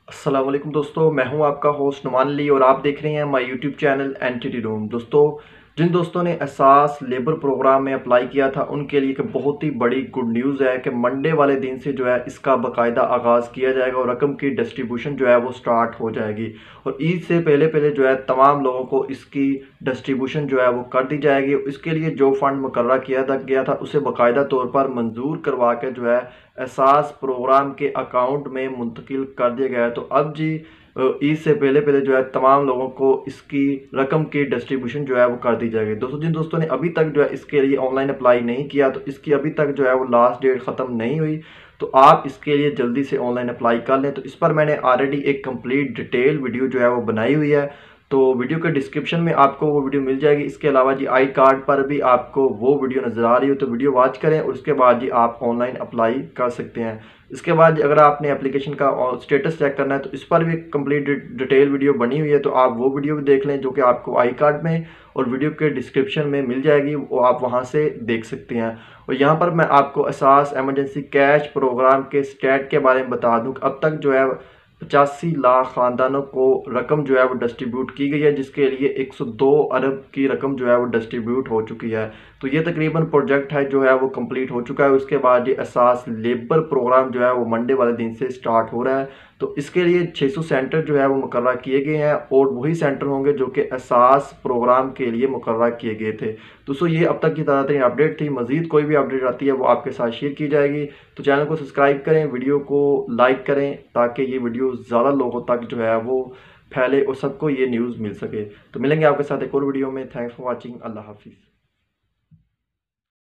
अस्सलाम वालेकुम दोस्तों, मैं हूं आपका होस्ट नुमान अली और आप देख रहे हैं my YouTube channel NTT room. दोस्तों, जिन दोस्तों ने एहसास लेबर प्रोग्राम में अप्लाई किया था उनके लिए एक बहुत ही बड़ी गुड न्यूज़ है कि मंडे वाले दिन से जो है इसका बाकायदा आगाज़ किया जाएगा और रकम की डिस्ट्रीब्यूशन जो है वो स्टार्ट हो जाएगी। और ईद से पहले पहले जो है तमाम लोगों को इसकी डिस्ट्रीब्यूशन जो है वो कर दी जाएगी। इसके लिए जो फ़ंड मुकर्रर किया गया था उसे बाकायदा तौर पर मंजूर करवा के जो है एहसास प्रोग्राम के अकाउंट में मुंतकिल कर दिया गया है। तो अब जी ईद से पहले पहले जो है तमाम लोगों को इसकी रकम की डिस्ट्रीब्यूशन जो है वो कर दी जाएगी। दोस्तों, जिन दोस्तों ने अभी तक जो है इसके लिए ऑनलाइन अप्लाई नहीं किया तो इसकी अभी तक जो है वो लास्ट डेट ख़त्म नहीं हुई, तो आप इसके लिए जल्दी से ऑनलाइन अप्लाई कर लें। तो इस पर मैंने ऑलरेडी एक कंप्लीट डिटेल वीडियो जो है वो बनाई हुई है, तो वीडियो के डिस्क्रिप्शन में आपको वो वीडियो मिल जाएगी। इसके अलावा जी आई कार्ड पर भी आपको वो वीडियो नज़र आ रही हो तो वीडियो वॉच करें और उसके बाद जी आप ऑनलाइन अप्लाई कर सकते हैं। इसके बाद अगर आपने एप्लीकेशन का स्टेटस चेक करना है तो इस पर भी कंप्लीट डिटेल वीडियो बनी हुई है, तो आप वो वीडियो भी देख लें जो कि आपको आई कार्ड में और वीडियो के डिस्क्रिप्शन में मिल जाएगी, वो आप वहाँ से देख सकते हैं। और यहाँ पर मैं आपको एहसास एमरजेंसी कैश प्रोग्राम के स्टेट के बारे में बता दूँ। अब तक जो है 85 लाख ख़ानदानों को रकम जो है वो डिस्ट्रीब्यूट की गई है, जिसके लिए 102 अरब की रकम जो है वो डिस्ट्रीब्यूट हो चुकी है। तो ये तकरीबन प्रोजेक्ट है जो है वो कंप्लीट हो चुका है। उसके बाद ये एहसास लेबर प्रोग्राम जो है वो मंडे वाले दिन से स्टार्ट हो रहा है। तो इसके लिए 600 सेंटर जो है वो मुकर्रर किए गए हैं और वही सेंटर होंगे जो कि एहसास प्रोग्राम के लिए मुकर्रर किए गए थे। दोस्तों, ये अब तक की ताज़ा अपडेट थी। मज़ीद कोई भी अपडेट आती है वो आपके साथ शेयर की जाएगी। तो चैनल को सब्सक्राइब करें, वीडियो को लाइक करें ताकि ये वीडियो ज़्यादा लोगों तक जो है वो फैले और सबको ये न्यूज़ मिल सके। तो मिलेंगे आपके साथ एक और वीडियो में। Thanks for watching. अल्लाह हाफिज़।